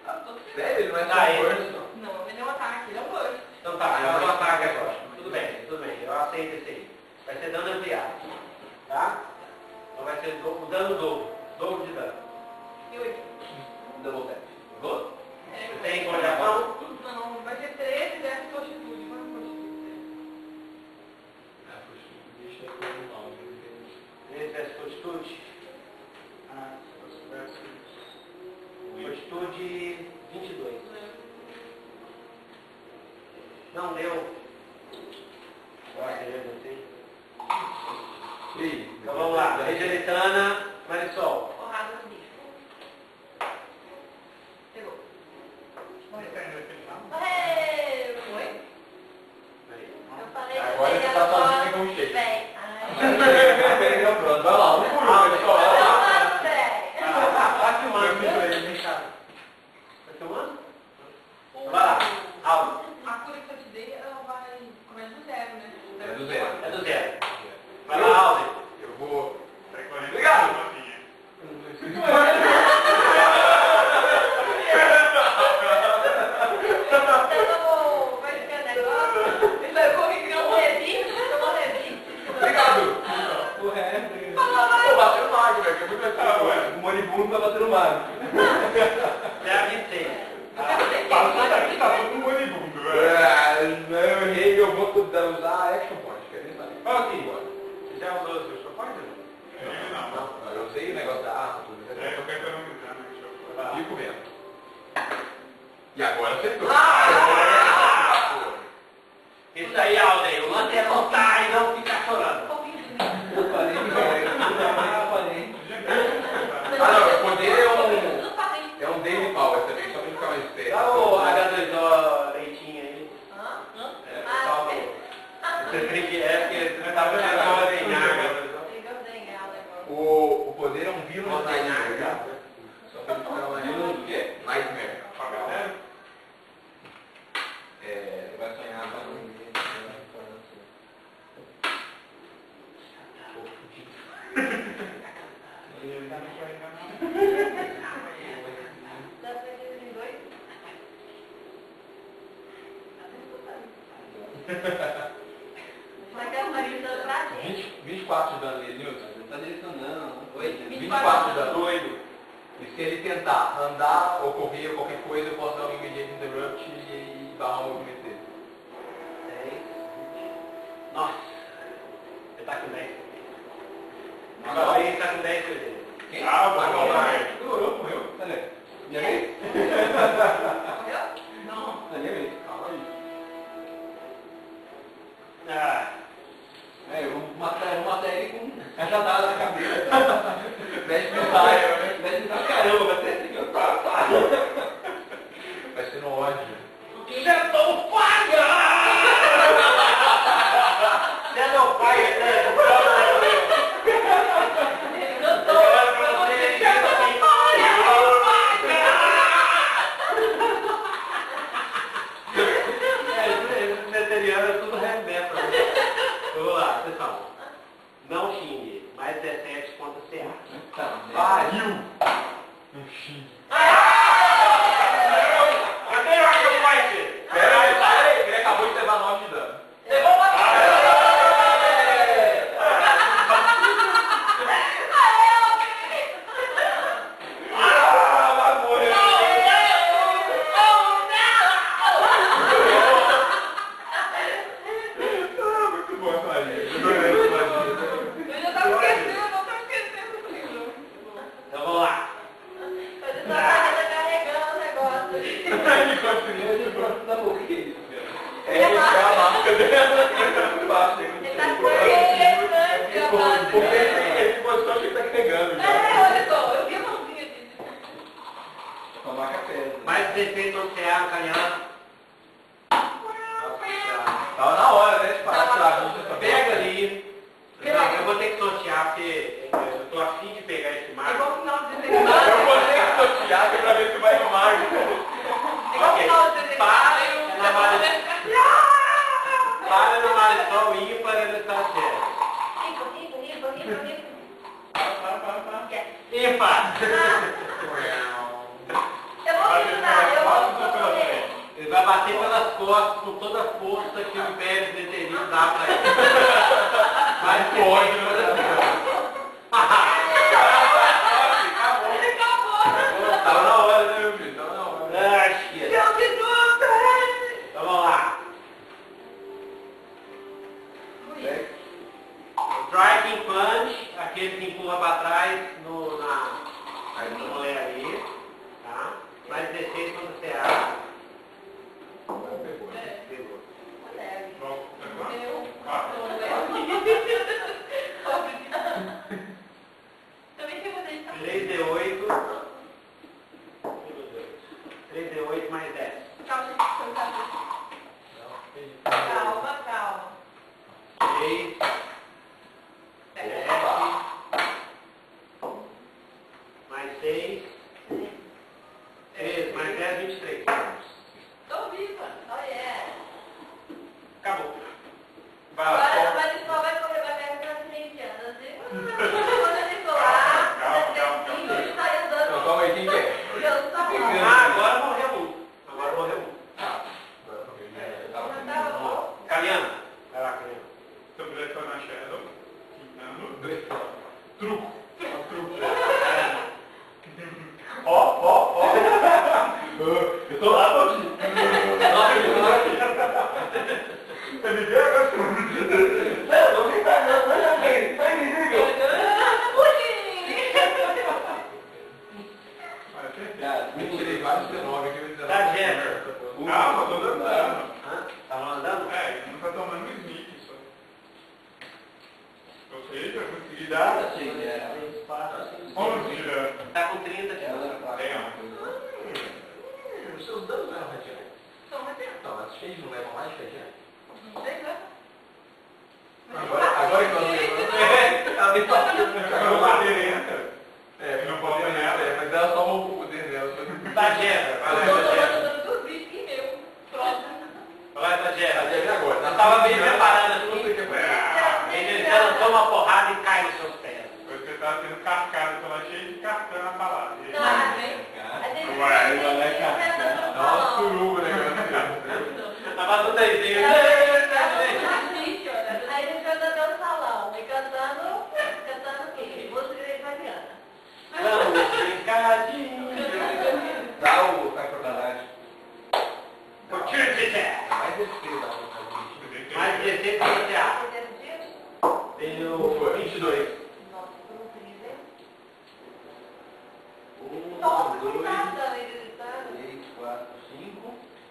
Sério? Ele não é só burst, não? Não, ele é um ataque, ele é um burst. Então tá, é um ataque agora. Tudo bem, eu aceito esse aí. Vai ser dano ampliado. Tá? Então vai ser o dano dobro de dano. E 8. Double tap. Vou? Você tem coordenação? Não, vai ser 13 dessa fortitude. Quanto fortitude? Deixa eu ver o nome. 13 dessa fortitude. Fortitude 22. Não deu. Agora eu sei. Então vamos lá. Regeritana, Marisol. Porrada no bicho. Pegou. Morreu. Foi? Eu falei que Agora você tá sozinho com o cheiro. Véi. Pronto, vai lá. Um por um, pessoal. Tá filmando isso aí, vem cá. Tá filmando? Vai lá. Aldo. A cura que eu te dei, ela vai... Começa do zero, né? É do zero. É do zero. Vai lá, Aldo. Eu vou... Obrigado! Vai ficar negócio? Ele vai correr que não levite, não levite. Obrigado! Pô, bateu no mago, velho. Que é muito legal. O moribundo tá batendo no mago. É a 26. Passou daqui, tá todo mundo moribundo, velho. Eu errei, eu vou usar action point. Quer ver? Olha aqui. Você já usou os seus propósitos? Não. Eu usei o negócio da arma, tudo. É, eu quero economizar, né? Deixa eu Fico vendo. E agora acertou. Isso aí, Alden. Manter lutar e não ficar chorando. Eu falei, Ah, não, o poder é um daily power também, só pra ficar mais esperto. Dá o H2O leitinho aí. Hã? Salva. Você tem que porque você tá vendo agora em água. O poder é um Villain Não tem Nightmare. nada. Só pra ficar mais... Villain o quê? Nightmare. Você vai sonhar pra não ver. Mas que a Maria deu pra gente. 24 de dano nele, Nilton. Não tá direcionando, não. Oi? 24 de dano. Doido. E se ele tentar andar ou correr ou qualquer coisa, eu posso dar um immediate interrupt e barrar o movimento dele. 10. Nossa. Você tá com 10. Agora ele tá com 10 por exemplo. Quem? Ah, vamos lá. Durou, morreu. Cadê? Minha vez? Morreu? Não. É minha vez. Calma aí. Ah. Eu vou matar ele com essa dada na cabeça. Mete me sai, mete me sai, caramba, vai ser assim que eu vai ser no ódio. Shadow Fire! Shadow Fire, né? Ele cantou. Esse veteriano é tudo remédio. Vamos lá, pessoal. Não xingue. Mais 17 contra CA. Pariu! Um xingue. Cadê o Arkham Fighter? Peraí, ele acabou de levar 9 de dano. Vai morrer. Muito bom essa magia. Eu já tava esquecendo, eu não tava esquecendo. Então vamos lá. Eu já tava carregando o negócio. Ele continua de pronto da boca. É a marca dela. Ele tá carregando. Porque ele ficou só que ele tá carregando. Olha só, eu vi a mãozinha dele. Tomar café. Mais 16 contra CA no canhão. Tava na hora, né? De parar de tirar a vista. Pega ali. Não, eu vou ter que sortear porque eu tô afim de pegar esse É marco. igual o final de Eu desenho. vou ter que sortear pra ver se vai no mar. É igual o final de desenho. Para na Para no Marisol ímpar e no estado certo. Para. Ímpar. Eu vou precisar. Aí pode, tava na hora, né, meu filho? Tava na hora. Acho que é. Então vamos lá. Striking punch, aquele que empurra para trás na mulher ali. Tá? Mais 16 quando você abre. Pegou. Também tem você de 3D8. 3D8 mais 10. Calma, calma. 6. 7. Mais 6. 13. Mais 10, 23. Tô viva. Oh, yeah. Acabou. Vai lá. Agora vai correr pra casa das indianas. Quando ele for lá, ele sai andando. Então, calma aí, quem que é? Eu só vou. Agora morreu um. Agora morreu um. Tá bom. Caliana. Vai lá, Caliana. Então, ele foi na Shadow. Quintando. Truco. Truco. Ó. Eu tô lá, tô aqui. Ele veio agora. Não me dá, não, vai me Cara, me tirei vários 19 aqui. Tá, Jenner. Calma, tô andando. Tá andando? É, não tá tomando sneak só. Ou seja, eu consegui dar 11 girando. Tá com 30 de Os seus danos não eram radiais. Toma tempo. Não, as cheias não levam mais radiais. Não sei, né? Agora que eu não lembro. Ela me passou. Não bater, não pode nela. Mas ela só um pouco poder dela. Tá, Jenner. Vai lá, Eu tô Jenner. mandando dos bichos e meu. Pronto. Vai lá, Jenner. Agora. Eu tava bem preparado Não sei o aqui. que é. Ele toma uma porrada e cai nos seus pés. Você tá sendo cascado pela cheia de cartão na palavra. Nossa, suruba, né? Tá passando aí, Aí ele foi andando no salão, e cantando o quê? Música italiana. Vamos brincadinho. Dá o sacanagem. Curtir, Mais descer da vontade. mais 16 para você abre. Deu 22. Nossa, como incrível. 1, Nossa, 2, que nada, ele gritando. 3, 4, 5.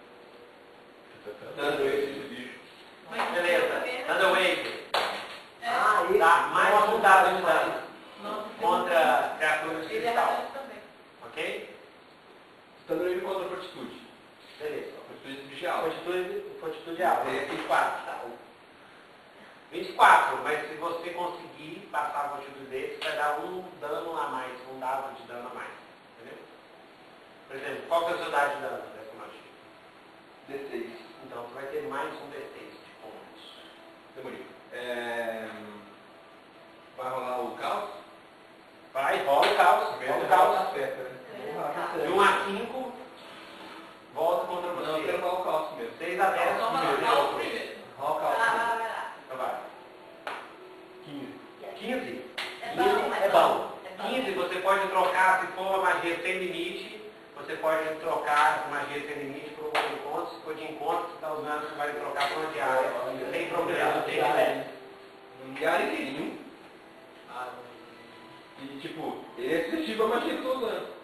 Dando esse bicho. Beleza. Underweight. É. Dá mais um dado de dano Nossa, contra criaturas de ele é cristal. rápido também. Ok? Estando ele contra a fortitude. Beleza. Fortitude de bicho é alta. Fortitude alta. 24. Tá. 24, mas se você conseguir passar a fortitude desse, vai dar um dano a mais, um dado de dano a mais. Entendeu? Por exemplo, qual que é o seu dado de dano dessa magia? D6. Então você vai ter mais um D6 de pontos. Demorou. Vai rolar o caos? Vai, rola o caos. Rola o caos. Acerta, né? De 1 a 5, volta contra Não, eu você. quero rolar o caos primeiro. 6 a 10, Toma primeiro. lá o primeiro. Rola o caos Vai primeiro. lá, vai lá. Então vai. 15. 15. É 15 bom, é bom. é bom. 15 você pode trocar, se for uma magia sem limite, você pode trocar a magia sem limite por um de encontro. Se for de encontro, você está usando, você vai trocar por uma diária. Sem problema, não tem problema. Diário inteirinho. E tipo, ele é excessivo a magia que eu tô usando.